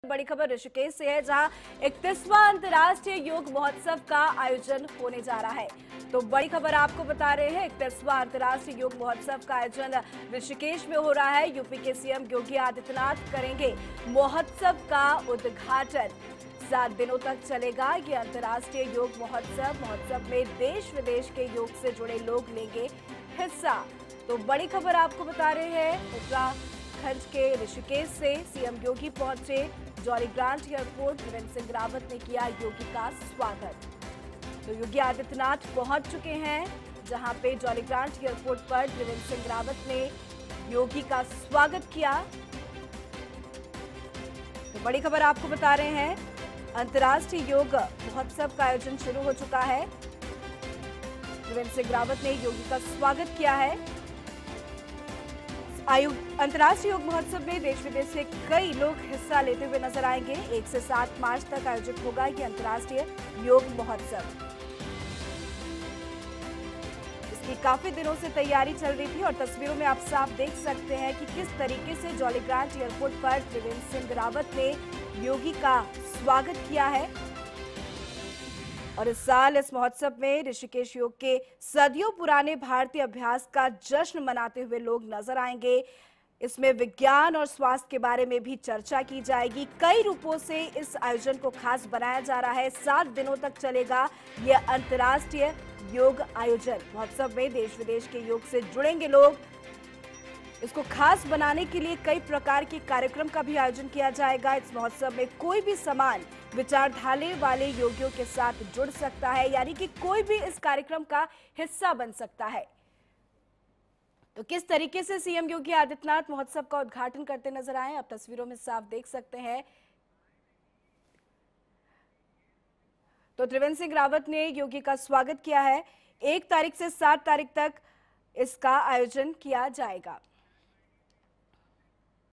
बड़ी खबर ऋषिकेश से है, जहां 31वां अंतर्राष्ट्रीय योग महोत्सव का आयोजन होने जा रहा है। तो बड़ी खबर आपको बता रहे हैं, 31वां अंतर्राष्ट्रीय योग महोत्सव का आयोजन ऋषिकेश में हो रहा है। यूपी के सीएम योगी आदित्यनाथ करेंगे महोत्सव का उद्घाटन। 7 दिनों तक चलेगा ये अंतर्राष्ट्रीय योग महोत्सव में देश विदेश के योग से जुड़े लोग लेंगे हिस्सा। तो बड़ी खबर आपको बता रहे हैं, उत्तराखंड के ऋषिकेश से सीएम योगी पहुंचे। Jolly Grant airport Trivendra Singh Rawat ने किया योगी का स्वागत। तो योगी आदित्यनाथ पहुंच चुके हैं, जहां पे जॉली ग्रांट एयरपोर्ट पर त्रिवेंद्र सिंह रावत ने योगी का स्वागत किया। तो बड़ी खबर आपको बता रहे हैं, अंतर्राष्ट्रीय योग महोत्सव का आयोजन शुरू हो चुका है। त्रिवेंद्र सिंह रावत ने योगी का स्वागत किया है। अंतर्राष्ट्रीय योग महोत्सव में देश विदेश से कई लोग हिस्सा लेते हुए नजर आएंगे। 1 से 7 मार्च तक आयोजित होगा ये अंतर्राष्ट्रीय योग महोत्सव। इसकी काफी दिनों से तैयारी चल रही थी और तस्वीरों में आप साफ देख सकते हैं कि किस तरीके से जॉली ग्रांट एयरपोर्ट पर त्रिवेंद्र सिंह रावत ने योगी का स्वागत किया है। और इस साल इस महोत्सव में ऋषिकेश योग के सदियों पुराने भारतीय अभ्यास का जश्न मनाते हुए लोग नजर आएंगे। इसमें विज्ञान और स्वास्थ्य के बारे में भी चर्चा की जाएगी। कई रूपों से इस आयोजन को खास बनाया जा रहा है। 7 दिनों तक चलेगा यह अंतर्राष्ट्रीय योग आयोजन। महोत्सव में देश विदेश के योग से जुड़ेंगे लोग। इसको खास बनाने के लिए कई प्रकार के कार्यक्रम का भी आयोजन किया जाएगा। इस महोत्सव में कोई भी समान विचारधारा वाले योगियों के साथ जुड़ सकता है, यानी कि कोई भी इस कार्यक्रम का हिस्सा बन सकता है। तो किस तरीके से सीएम योगी आदित्यनाथ महोत्सव का उद्घाटन करते नजर आए, आप तस्वीरों में साफ देख सकते हैं। तो त्रिवेंद्र सिंह रावत ने योगी का स्वागत किया है। 1 तारीख से 7 तारीख तक इसका आयोजन किया जाएगा।